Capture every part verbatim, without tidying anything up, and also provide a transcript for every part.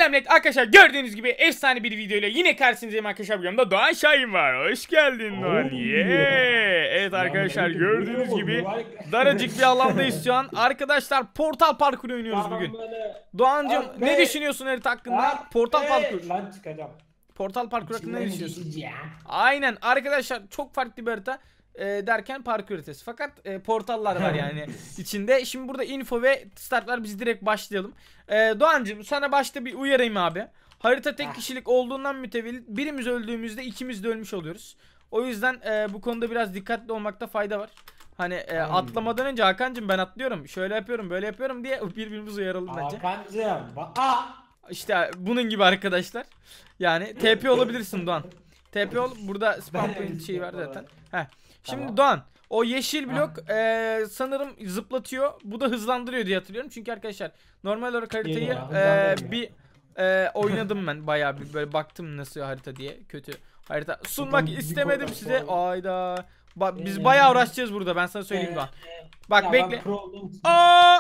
Selamünaleyküm arkadaşlar, gördüğünüz gibi efsane bir videoyla yine karşınızdayım arkadaşlar. Bu yanımda Doğan Şahin var. Hoş geldin Doğan. Yeah. Evet arkadaşlar, gördüğünüz gibi daracık bir alandayız şu an. Arkadaşlar Portal Parkur oynuyoruz bugün. Doğancığım ne düşünüyorsun harita hakkında? Portal Parkur. Lan çıkacağım. Portal Parkur hakkında ne düşünüyorsun? Aynen arkadaşlar, çok farklı bir harita. E, derken parkur haritası. Fakat e, portallar var yani içinde. Şimdi burada info ve start var. Biz direkt başlayalım. E, Doğancığım sana başta bir uyarayım abi. Harita tek kişilik olduğundan mütevellit birimiz öldüğümüzde ikimiz de ölmüş oluyoruz. O yüzden e, bu konuda biraz dikkatli olmakta fayda var. Hani e, atlamadan önce Hakan'cığım ben atlıyorum, şöyle yapıyorum, böyle yapıyorum diye birbirimizi uyaralım bence. Hakan'cığım aa! İşte bunun gibi arkadaşlar. Yani T P olabilirsin Doğan. T P ol, burada spam point şeyi var zaten. Heh. Şimdi tamam. Doğan, o yeşil blok e, sanırım zıplatıyor. Bu da hızlandırıyor diye hatırlıyorum. Çünkü arkadaşlar normal olarak haritayı e, bir e, oynadım ben bayağı bir, böyle baktım nasıl harita diye. Kötü harita sunmak istemedim size. Ayda. Ba biz bayağı uğraşacağız burada, ben sana söyleyeyim Doğan. Bak ya bekle. Aa!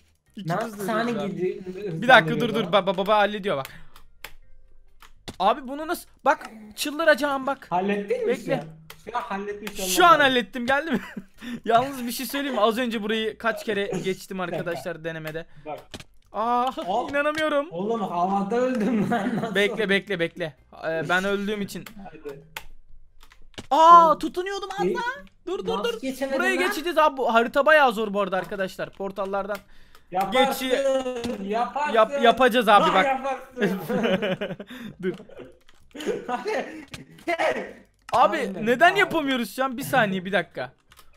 Bir dakika dur dur baba baba hallediyor bak. Abi bunu nasıl? Bak çıldıracağım bak. Hallettin mi? Bekle. Halletmiş Şu an hallettim, geldi mi? Yalnız bir şey söyleyeyim mi? Az önce burayı kaç kere geçtim arkadaşlar denemede. Bak. Aa, Ol, inanamıyorum. Oğlum havada öldüm lan. Nasıl? Bekle bekle bekle. Ee, ben öldüğüm için. Hadi. Aa, oğlum, tutunuyordum Allah. Dur dur dur. Buraya geçeceğiz abi. Bu harita bayağı zor bu arada arkadaşlar. Portallardan yaparsın, geçi yaparsın. Yap, yapacağız abi bak. Dur. Hadi. Abi aynen, neden abi yapamıyoruz şu an? Bir saniye, bir dakika.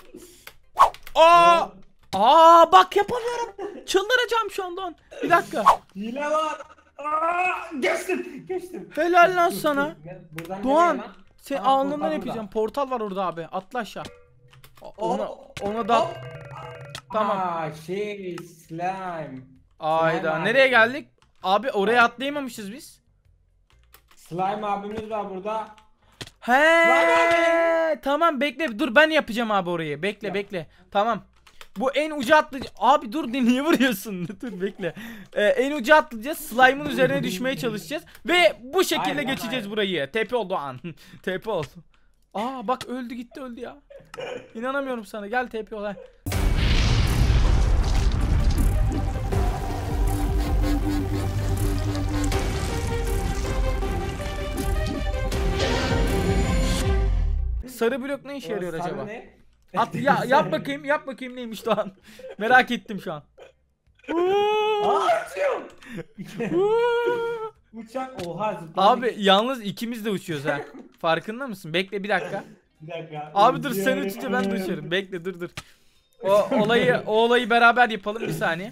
Aa! Aa bak yapamıyorum. Çıldıracağım şu anda. Bir dakika. Hile var. Aa, geçtim, geçtim. Helal lan sana. Doğan, sen tamam, alnından yapacağım. Portal var orada abi. Atla aşağı. Ona ona da hop. Tamam. Aa, şey slime. Ayda slime nereye abi geldik? Abi oraya atlayamamışız biz. Slime abimiz var burada. He tamam, bekle dur ben yapacağım abi orayı. Bekle ya. bekle. Tamam. Bu en uca atlayacağız. Abi dur, niye vuruyorsun? Dur bekle. Ee, en uca atlayacağız. Slime'ın üzerine düşmeye çalışacağız. Ve bu şekilde aynen, geçeceğiz aynen burayı. Tepe oldu an. Tepe oldu. Aa bak öldü gitti öldü ya. İnanamıyorum sana. Gel tepe ol. Sarı blok ne işe yarıyor acaba? Ne? At ya, yap bakayım, yap bakayım neymiş Doğan. Merak ettim şu an. Uçak oha zıpladık. Abi yalnız ikimiz de uçuyoruz ha. Farkında mısın? Bekle bir dakika. Bir dakika. Abi dur sen uçunca ben de uçuyorum. Bekle dur dur. O olayı o olayı beraber yapalım bir saniye.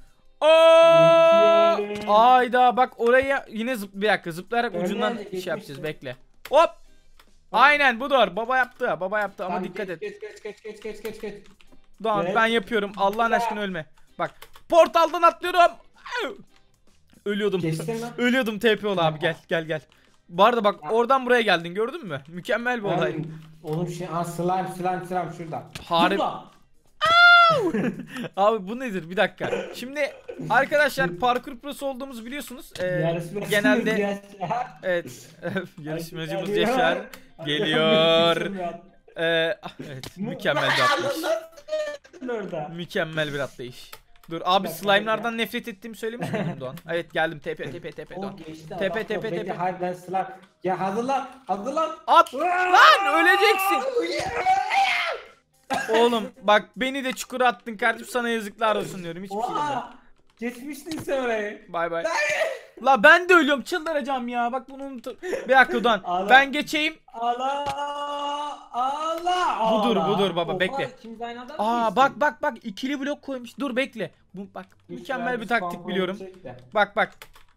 Oo! Ayda bak oraya yine zıp bir dakika zıplayarak ucundan şey yapacağız, bekle. Hop! Aynen budur. Baba yaptı. Baba yaptı ama tamam, dikkat geç, et. Geç geç geç geç geç geç. Doğan evet, ben yapıyorum. Allah'ın aşkına ölme. Bak portaldan atlıyorum. Ölüyordum. Ölüyordum T P ol abi, gel gel gel. Bu arada bak oradan buraya geldin, gördün mü? Mükemmel bir olay. Oğlum şey an slime slime slime şurada. Harbi. Abi bu nedir? Bir dakika. Şimdi arkadaşlar parkur prosu olduğumuzu biliyorsunuz. Ee, genelde evet yarışmacımız Yaşar geliyor. Ee, evet mükemmel bir atlayış. Mükemmel bir atlayış. Dur abi, slime'lardan nefret ettiğimi söylemiş miydim Doğan? Evet geldim, tepe tepe tepe Doğan. Tepe tepe tepe. Hayır ben slime. Ya hazırlan hazırlan. At lan, öleceksin. Oğlum bak beni de çukura attın kardeşim, sana yazıklar olsun diyorum, hiçbir şey demiyorum. Geçmiştin sen orayı. Bay bay. La ben de ölüyorum, çıldıracağım ya, bak bunu unuttum. Bir dakika Doğan, ben geçeyim. Allah Allah. Budur budur baba, bekle. Aa bak bak bak ikili blok koymuş, dur bekle. Bu bak mükemmel bir taktik biliyorum. Bak bak.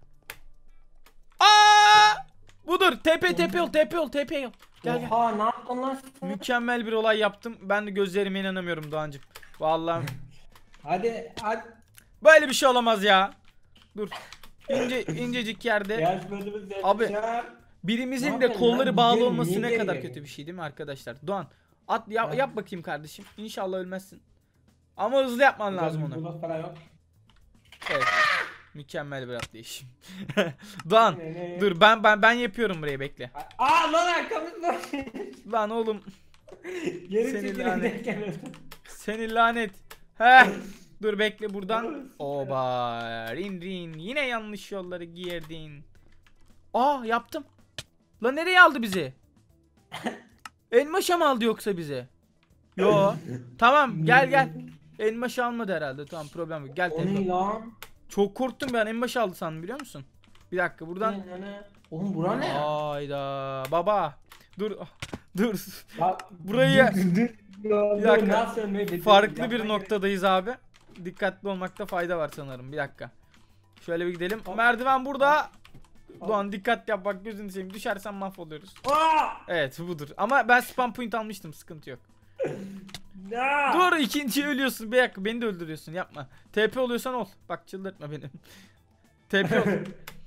Aa budur, tepe tepe yol tepe yol tepe yol. Gel gel. Oha, ne yaptın lan? Mükemmel bir olay yaptım. Ben de gözlerime inanamıyorum Doğancığım. Vallahi. Hadi hadi. Böyle bir şey olamaz ya. Dur. İnce incecik yerde. Abi birimizin de kolları bağlı olması ne kadar kötü bir şey değil mi arkadaşlar? Doğan at yap, yap bakayım kardeşim. İnşallah ölmezsin. Ama hızlı yapman lazım onu. Evet. Mükemmel bir atlayış. Doğan dur ben ben ben yapıyorum burayı, bekle. Aa lan arkamız var. Lan oğlum. Geri Seni çekilin lanet. derken. Seni lanet. Heh. Dur bekle buradan. Oba. Rin rin. Yine yanlış yolları girdin. Aa yaptım. Lan nereye aldı bizi? Elmaşa mı aldı yoksa bize? Yo. Tamam gel gel. Elmaşa almadı herhalde. Tamam problem yok. Gel O ne tekrar. lan? Çok korktum ben, elmaşa aldı sandım biliyor musun? Bir dakika buradan. Ne, ne, ne? Oğlum bura ne? Hayda. Baba. Dur. Dur. Ya, Burayı bir dakika. Farklı bir noktadayız abi. Dikkatli olmakta fayda var sanırım. Bir dakika. Şöyle bir gidelim. Merdiven burada. Doğan dikkat yap bak, gözünü seveyim. Düşersen mahvoluyoruz. Evet budur. Ama ben spam point almıştım, sıkıntı yok. Dur, ikinci ölüyorsun. Bir dakika, beni de öldürüyorsun, yapma. T P oluyorsan ol. Bak çıldırtma beni. T P ol.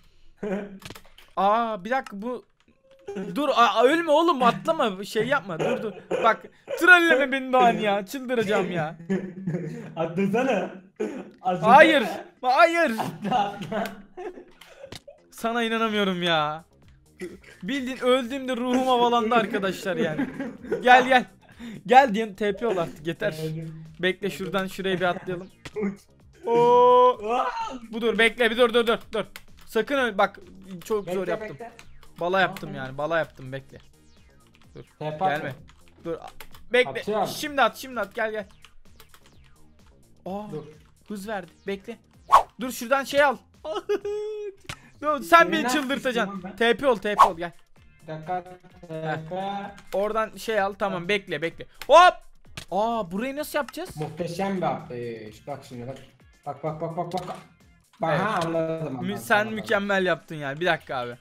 Aa bir dakika bu. Dur aa, ölme oğlum, atlama, şey yapma, dur dur. Bak trolleme beni Doğan ya, çıldıracağım ya. Atlasana. Hayır. Hayır. Atla atla. Sana inanamıyorum ya. Bildiğin öldüğümde ruhum havalandı arkadaşlar yani. Gel gel. Gel diyen T P ol artık, yeter. Bekle şuradan şuraya bir atlayalım. Oo. Budur, bekle bir dur dur dur dur. Sakın öl bak, çok Bekle, zor yaptım. bekle. Bala yaptım yani, bala yaptım, bekle. Dur. Tepe Gelme. atma. Dur. Bekle. Atıyorum. Şimdi at, şimdi at, gel gel. Aa. Dur. Hız verdi. Bekle. Dur şuradan şey al. Dur, sen Seni beni nasıl çıldırtacaksın. istiyorum T P ol, T P ol, gel. Dakika. Tepe. Oradan şey al, tamam, bekle bekle. Hop! Aa burayı nasıl yapacağız? Muhteşem bir atlayış. Bak şimdi bak. Bak bak bak bak bak. Bak Evet. ha anladım. Mü- anladım, sen anladım. mükemmel yaptın yani. Bir dakika abi.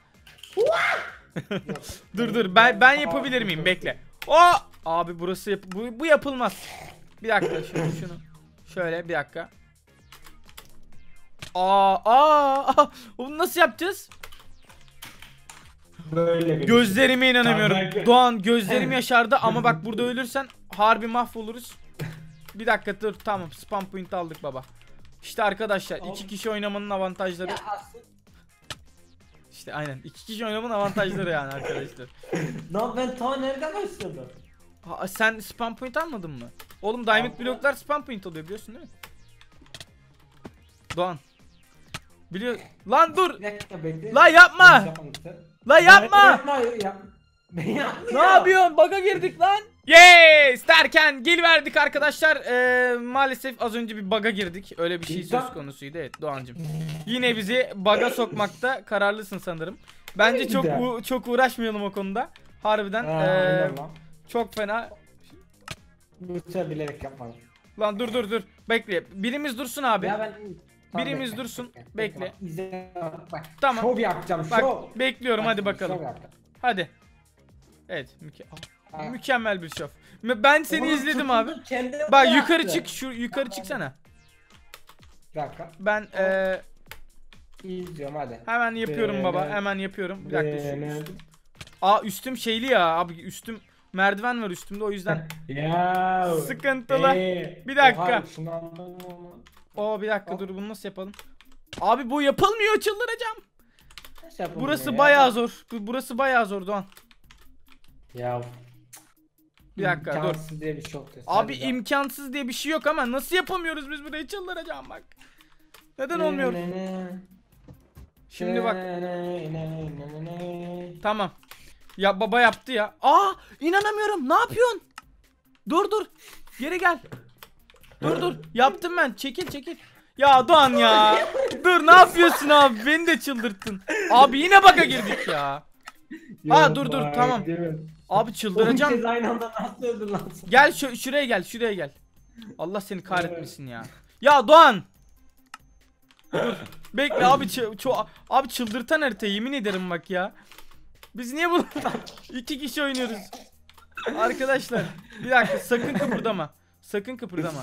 Dur dur, ben ben yapabilir miyim? Bekle. O! Abi burası yap bu, bu yapılmaz. Bir dakika şunu şunu. Şöyle bir dakika. Aa aa, aa. Bunu nasıl yapacağız? Böyle bir Gözlerime inanamıyorum. Kanka. Doğan gözlerim yaşardı ama bak burada ölürsen harbi mahvoluruz. Bir dakika dur, tamam, spam point aldık baba. İşte arkadaşlar iki kişi oynamanın avantajları. Ya aslında. İşte aynen iki kişi oynamanın avantajları yani arkadaşlar. Lan ben ta nerede başladım? Ha, sen spam point almadın mı? Oğlum diamond Aldım. bloklar spam point oluyor, biliyorsun değil mi? Doğan. Biliyor. Lan dur. Bir dakika bekle. La yapma. La yapma. Yapma. Yap. Ben yapmıyorum. Ne yapıyorsun? Bug'a girdik lan. Yes derken gel verdik arkadaşlar. Ee, maalesef az önce bir bug'a girdik. Öyle bir şey söz konusuydu. Evet Doğancım. Yine bizi bug'a sokmakta kararlısın sanırım. Bence çok u- çok uğraşmayalım o konuda. Harbiden ee, çok fena. Lütfen bilerek yapmadım. Lan dur dur dur. Bekle. Birimiz dursun abi. Ya ben Birimiz dursun, bekle. İzle bak. Tamam. Şov yapacağım. Bak Şov. bekliyorum, Bak, hadi şov bakalım. yapacağım. Hadi. Evet müke Aa, Ha. mükemmel bir şov. Ben seni Oğlum, izledim abi. tutundu, kendi Bak yaptı. yukarı çık, şu yukarı çıksana. Bir dakika. Ben eee İzliyorum hadi. hemen yapıyorum baba. Beğen- Hemen yapıyorum. Bir dakika şu Beğen- üstüm. Aa üstüm şeyli ya abi, üstüm merdiven var üstümde, o yüzden Ya. sıkıntılı. Ee, Bir dakika. oha, şunu aldım ama. Oo bir dakika Hop. dur, bunu nasıl yapalım? Abi bu yapılmıyor, çıldıracağım. Nasıl yapılıyor Burası ya? bayağı zor. Bu- Burası bayağı zor Doğan. Ya. Bir dakika, dur. İmkansız diye bir şey yoktu. Abi Hadi ya. imkansız diye bir şey yok ama nasıl yapamıyoruz biz burayı, çıldıracağım bak. Neden olmuyor? Ne, ne, ne. Şimdi bak. Ne, ne, ne, ne, ne. Tamam. Ya baba yaptı ya. Aa inanamıyorum. Ne yapıyorsun? Dur dur. Geri gel. Dur dur. Yaptım ben. Çekil çekil. Ya Doğan ya. Dur ne yapıyorsun abi? Beni de çıldırttın. Abi yine bug'a girdik ya. Aa Ya dur dur bak, tamam. değil mi? Abi On çıldıracağım. kez aynı anda nasıl öldün lan sen? Gel şu şuraya gel. Şuraya gel. Allah seni kahretmesin ya. Ya Doğan. Dur. Bekle abi, ço abi çıldırtan harita, yemin ederim bak ya. Biz niye bunu iki kişi oynuyoruz? Arkadaşlar bir dakika, sakın kıpırdama. Sakın kıpırdama.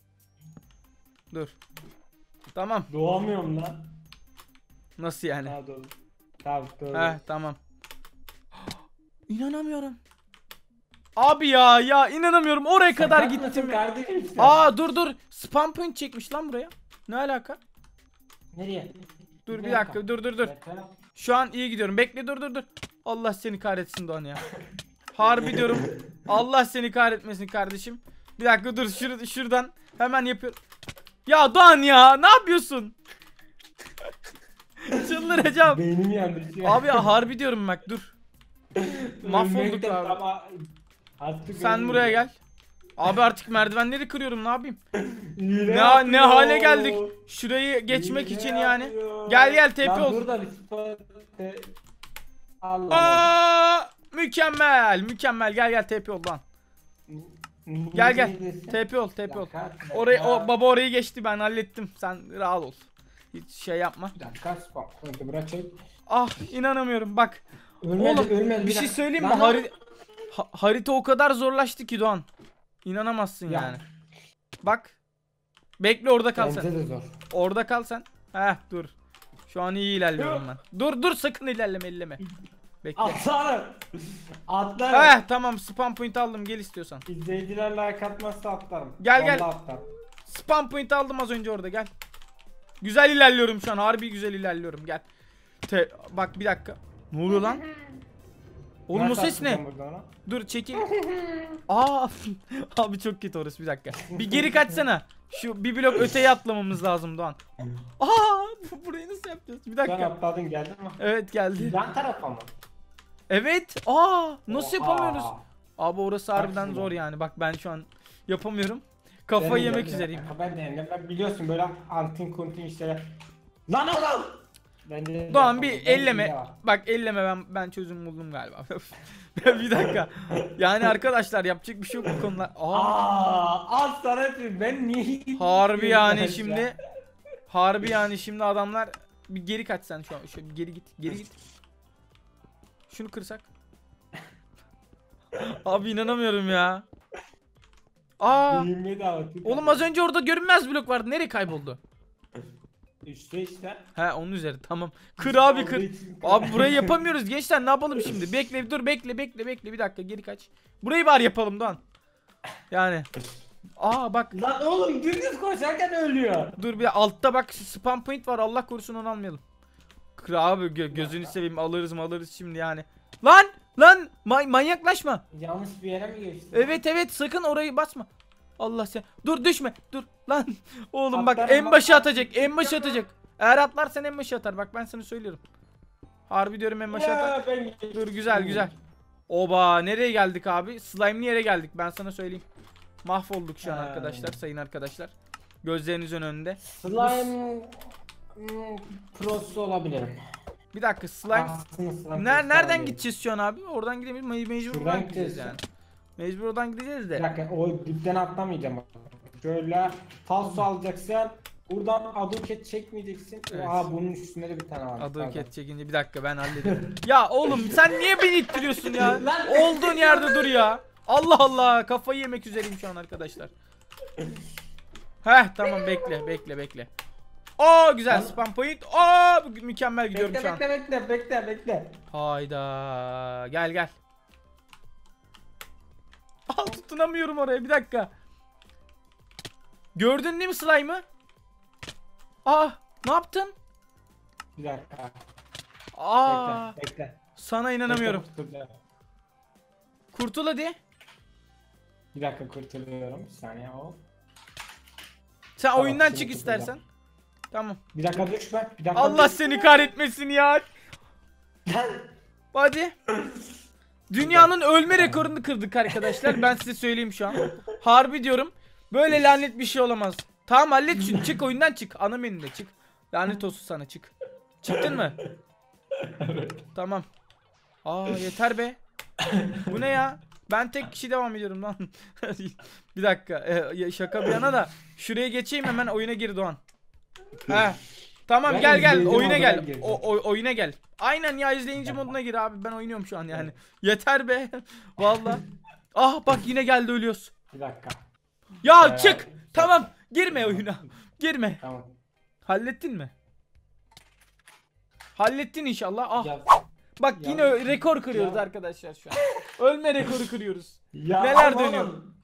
Dur. Tamam. Doğamıyorum lan. Nasıl yani? Ha doğru. Tamam doğru. Heh tamam. İnanamıyorum. Abi ya ya inanamıyorum, oraya kadar Sakat mısın gittim. kardeşim sen? Aa dur dur. Spam point çekmiş lan buraya. Ne alaka? Nereye? Dur bir Bir dakika, dakika. dur dur dur. Bekle. Şu an iyi gidiyorum. Bekle, dur dur dur. Allah seni kahretsin Doğan ya. Harbi diyorum. Allah seni kahretmesin kardeşim. Bir dakika dur, şur şuradan hemen yapıyorum. Ya Doğan ya, ne yapıyorsun? Çıldıracağım. Beynim yandı. Abi ya, harbi diyorum bak, dur. Mahvolduk Ölmekten abi. ama artık Sen ölmüyorum. buraya gel. Abi artık merdivenleri kırıyorum, ne yapayım? Hile Ne, yapıyor. ne hale geldik. Şurayı geçmek Hile için yani. yapıyor. Gel gel tepe Lan ol. burada bir spor- te- Allah Allah. Aa, mükemmel, mükemmel. Gel gel tepe ol lan. Gel gel. Neredesin? Tepe ol, tepe ol. Bir dakika, Orayı bir dakika. o baba orayı geçti, ben hallettim. Sen rahat ol. Hiç şey yapma. Bir dakika spor. Önce bırak çek. Ah, inanamıyorum bak. Ölmedi, Oğlum ölmedi. bir şey dakika. söyleyeyim mi? Lan, lan. Hari- ha- harita o kadar zorlaştı ki Doğan. İnanamazsın Ya. yani. Bak. Bekle, orada kal sen. Bence de zor. Orada kal sen. Heh, dur. Şu an iyi ilerliyorum ben. Dur dur, sakın ilerleme, elleme. Bekle. Atlarım. Atlarım. Heh, tamam, spam point aldım, gel istiyorsan. İzleyiciler like atmazsa atlarım. Gel, gel. Vallahi atlarım. Spam point aldım az önce orada, gel. Güzel ilerliyorum şu an, harbi güzel ilerliyorum, gel. Te bak bir dakika. Ne oluyor lan? Oğlum o Nasıl ses ne? atacağım buradan ona? Dur çekil. Aa abi çok kötü orası, bir dakika. Bir geri kaçsana. Şu bir blok öteye atlamamız lazım Doğan. Aa burayı nasıl yapacağız? Bir Sen dakika. atladın geldin mi? Evet geldi. Yan tarafa mı? Evet. Aa nasıl Oha. yapamıyoruz? Abi orası harbiden şimdi zor bak. yani. Bak ben şu an yapamıyorum. Kafayı Ben de yemek geldim. üzereyim. Ben de yani ben biliyorsun böyle antin kuntin işlere. Lan oğlum! Ben de Doğan bir yapamam. Ben elleme. hile var. Bak elleme, ben ben çözüm buldum galiba. Bir dakika. Yani arkadaşlar yapacak bir şey yok bu konular. Aa Aa, az sana yapayım. Ben niye? harbi yani Ya. şimdi. Harbi yani şimdi adamlar, bir geri kaç sen şu an. Şöyle bir geri git. Geri git. Şunu kırsak. Abi inanamıyorum ya. Aa Büyüme de var. oğlum az önce orada görünmez blok vardı. Nereye kayboldu? İşte işte. He onun üzeri, tamam. Kır abi kır. Olduğu için kır. Abi burayı yapamıyoruz gençler, ne yapalım şimdi? Bekle dur, bekle bekle bekle bir dakika, geri kaç. Burayı bari yapalım Doğan. Yani. Aa bak Lan oğlum dümdüz koşarken ölüyor. dur, bir altta bak spam point var, Allah korusun onu almayalım. Kır abi, gö gözünü seveyim, alırız mı alırız şimdi yani. Lan lan ma manyaklaşma. Yanlış bir yere mi geçti? Evet evet, sakın orayı basma. Allah sen. Dur düşme. Dur lan. Oğlum bak Atlarım en bak. başı atacak. En başı atacak. Eğer atlarsan en başı atar. Bak ben sana söylüyorum. Harbi diyorum, en başı atar. Ya ben Dur güzel güzel. Oba nereye geldik abi? Slime'li yere geldik, ben sana söyleyeyim. Mahvolduk şu an Ha. arkadaşlar, sayın arkadaşlar. Gözlerinizin önünde. Slime hmm, prosu olabilirim. Bir dakika, slime. Aslında slime Ner prosu nereden olabilirim. gideceğiz şu an abi? Oradan gidemeyiz. Me mecbur Şuradan oradan gideceğiz gideceğiz. yani. Mecbur oradan gideceğiz Bir de. dakika o dipten atlamayacağım. Şöyle falso alacaksın. Buradan aduket çekmeyeceksin. Evet. Aa bunun üstünde de bir tane var. Adı ket çekince bir dakika ben hallederim. Ya oğlum sen niye beni ittiriyorsun ya? Lan- Olduğun yerde dur ya. Allah Allah, kafayı yemek üzereyim şu an arkadaşlar. Heh tamam, bekle bekle bekle. Aa güzel Lan- spam point. Aa bu mükemmel gidiyorum Bekle şu an. bekle bekle bekle bekle. Hayda, gel gel. Aa tutunamıyorum oraya, bir dakika. Gördün değil mi slime'ı? Aa ne yaptın? Bir dakika. Aa Bekle bekle. sana inanamıyorum. Bekle, dur, dur. Kurtul hadi. Bir dakika kurtuluyorum. Bir saniye o. Sen Tamam, oyundan şimdi çık kurtulacağım. istersen. Tamam. Bir dakika düşme. Bir dakika. Allah düş- seni kahretmesin ya. Hadi. Dünyanın ölme rekorunu kırdık arkadaşlar. Ben size söyleyeyim şu an. Harbi diyorum. Böyle lanet bir şey olamaz. Tamam hallet şunu. Çık oyundan çık. Ana menüde çık. Lanet olsun sana, çık. Çıktın mı? Tamam. Aa yeter be. Bu ne ya? Ben tek kişi devam ediyorum lan. Bir dakika. Ee, şaka bir yana da şuraya geçeyim, hemen oyuna gir Doğan. He. Tamam Ben gel gel izleyici oyuna moduna gel. gireceğim. O, o- oyuna gel. Aynen ya, izleyici moduna gir abi. Ben oynuyorum şu an yani. Yeter be. Vallahi. Ah bak yine geldi, ölüyoruz. Bir dakika. Ya Ee, çık. Tamam. Girme oyuna. Girme. Tamam. Hallettin mi? Hallettin inşallah. Ah. Ya, Bak ya- yine ö- rekor kırıyoruz ya- arkadaşlar şu an. Ölme rekoru kırıyoruz. ya Neler ama dönüyor? oğlum,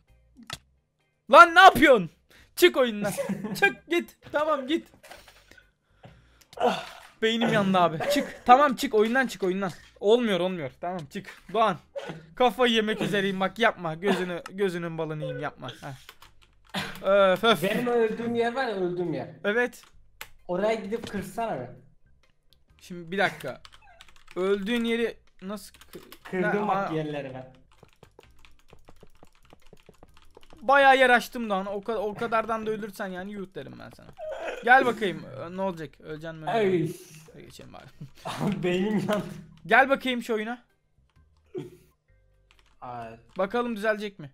Lan ne yapıyorsun? Çık oyundan. Çık git. Tamam git. Beynim yandı abi. Çık. Tamam çık oyundan çık oyundan. Olmuyor olmuyor. Tamam çık. Doğan. Kafayı yemek üzereyim bak yapma. Gözünü gözünün balını yiyeyim yapma. Heh. Öf öf. Benim öldüğüm yer var ya, öldüğüm yer. Evet. Oraya gidip kırsana be. Şimdi bir dakika. Öldüğün yeri nasıl kı- Kırdım Ne- bak Aa, yerleri ben. bayağı yer açtım Doğan. O, kadar, o kadardan da ölürsen yani yuh derim ben sana. Gel bakayım. Ö- Ne olacak? Öleceksin mi? Ay. Hadi geçelim bari. Beynim yandı. Gel bakayım şu oyuna. Ay. Bakalım düzelecek mi?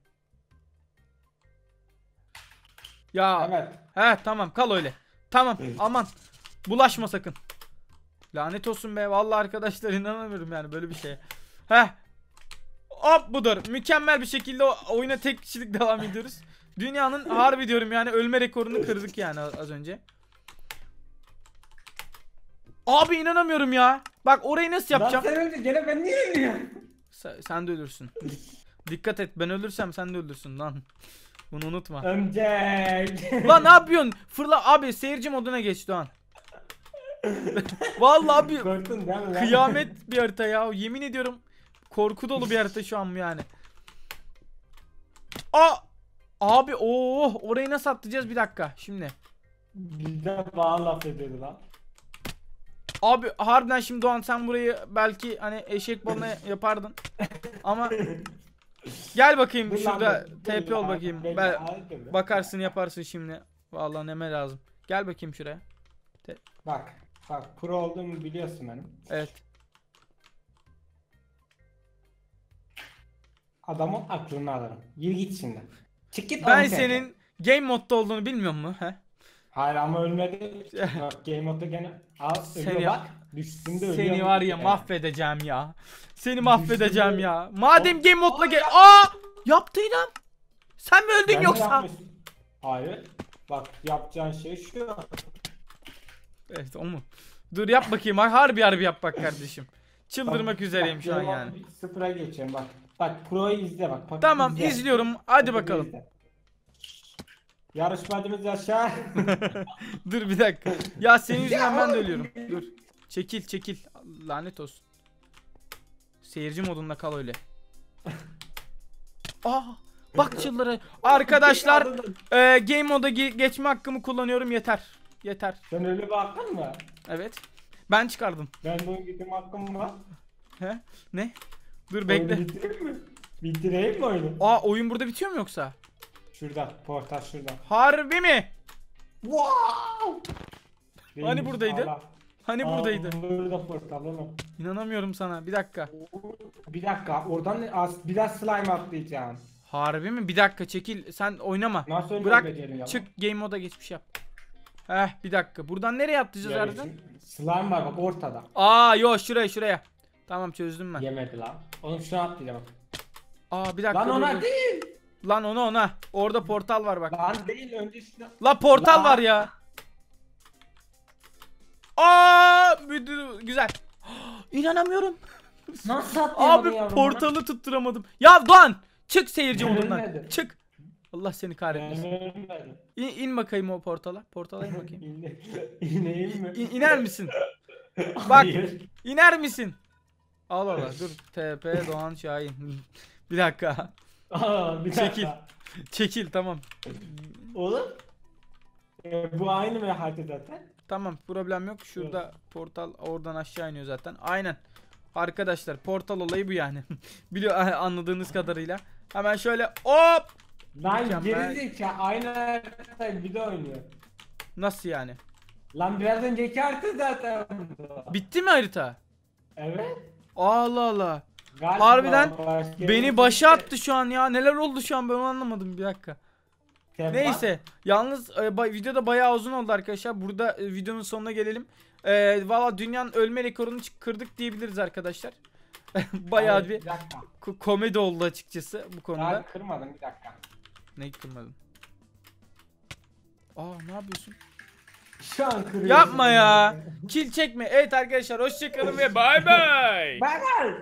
Ya. Evet. He tamam kal öyle. Tamam aman. Bulaşma sakın. Lanet olsun be. Vallahi arkadaşlar inanamıyorum yani böyle bir şeye. Heh. Hop budur. Mükemmel bir şekilde o- oyuna tek kişilik devam ediyoruz. Dünyanın harbi diyorum yani ölme rekorunu kırdık yani az önce. Abi inanamıyorum ya. Bak orayı nasıl yapacağım? Lan sen önce gene ben niye ölüyorum? Sen, sen de ölürsün. Dikkat et ben ölürsem sen de ölürsün lan. Bunu unutma. Ömcek. Lan ne yapıyorsun? Fırla abi seyirci moduna geç Doğan. Vallahi abi Korktun değil mi lan? kıyamet bir harita ya. Yemin ediyorum korku dolu bir harita şu an bu yani. Aa! Abi oh orayı nasıl atlayacağız bir dakika şimdi. Bizden bana laf ediyordu lan. Abi harbiden şimdi Doğan sen burayı belki hani eşek balına yapardın. Ama gel bakayım Dur lan, şurada dur, T P dur ol lan, bakayım. bekle, Ben, ay, dur. bakarsın yaparsın şimdi. Vallahi neme lazım. Gel bakayım şuraya. Bak. Bak pro olduğumu biliyorsun benim. Evet. Adamın aklını alırım. Yürü git şimdi. Çık git Ben oğlum sen. senin game modda olduğunu bilmiyor musun? He? Hayır ama ölmedi. Bak game mode'da gene. Al Seni- ölüyor bak. Düştüğünde ölüyor. Seni var ya Evet. mahvedeceğim ya. Seni mahvedeceğim Düşündüm. ya. Madem game modla gel. Aa! Yaptı inan. Sen mi öldün Ben de yoksa? yapmıştım. Hayır. Bak yapacağın şey şu. Evet o mu? Dur yap bakayım. Harbi harbi yap bak kardeşim. Çıldırmak Bak, üzereyim bak, şu an game yani. mode sıfıra geçiyorum bak. Bak pro'yu izle bak. bak Tamam izle. izliyorum. Hadi Pro'yu bakalım. izle. Yarışmacımız Yaşar. Dur bir dakika. Ya senin yüzünden ben de ölüyorum. Dur. Çekil çekil. Lanet olsun. Seyirci modunda kal öyle. Aa! Bak çılları. Arkadaşlar e, game moda ge- geçme hakkımı kullanıyorum yeter. Yeter. Sen öyle bir hakkın mı? Evet. Ben çıkardım. Ben de oyun gittim hakkım var. He? Ne? Dur Oyunu bekle. bitireyim mi? Bitireyim mi oyunu? Aa oyun burada bitiyor mu yoksa? Şurada, portal şurada. Harbi mi? Wow! Hani buradaydı? Allah. Hani Aa, buradaydı? Burada portal oğlum. İnanamıyorum sana. Bir dakika. Bir dakika, oradan az biraz slime atlayacağım. Harbi mi? Bir dakika çekil. Sen oynama. Nasıl öyle Bırak. becerim ya? Çık game moda geçmiş yap. Heh bir dakika. Buradan nereye atlayacağız Yani harbiden? şu- Slime var bak ortada. Aa yo şuraya şuraya. Tamam çözdüm ben. Yemedi lan. Oğlum şuna atlayacağım bak. Aa bir dakika. Lan dur, ona dur. değil. Lan ona ona. Orada portal var bak. Lan değil önce şuna. La portal Lan. var ya. Aa müdür- güzel. İnanamıyorum. Nasıl atlayamadın Abi yavrum portalı tutturamadım. Ya Doğan çık seyirci Ben modundan. ölmedim. Çık. Allah seni ona? kahretmesin. Ben ölmedim. İn, in bakayım o portala. Portala in bakayım. İne- İneyim mi? İn, iner misin? Bak Hayır. iner misin? Allah Allah dur. T P Doğan Şahin. Bir dakika. Aa, bir Çekil. dakika. Çekil tamam. Oğlum. E, bu aynı mı harita zaten? Tamam problem yok. Şurada portal oradan aşağı iniyor zaten. Aynen. Arkadaşlar portal olayı bu yani. Biliyor anladığınız kadarıyla. Hemen şöyle hop. Lan Mükemmel. gerizekalı aynı harita bir de oynuyor. Nasıl yani? Lan biraz önceki harita zaten. Bitti mi harita? Evet. Allah Allah. Galiba Harbiden başka beni bir- başa attı şu an ya. Neler oldu şu an ben onu anlamadım bir dakika. Sen bak. Neyse. Yalnız e, ba- videoda bayağı uzun oldu arkadaşlar. Burada e, videonun sonuna gelelim. E, Valla dünyanın ölme rekorunu çık- kırdık diyebiliriz arkadaşlar. Bayağı Hayır, bir bir dakika. ko- komedi oldu açıkçası bu konuda. Daha kırmadım bir dakika. Neyi kırmadın? Aa ne yapıyorsun? Şu an kırıyorsun. Yapma ya. Kill çekme. Evet arkadaşlar hoşçakalın ve bay bay. Bay bay.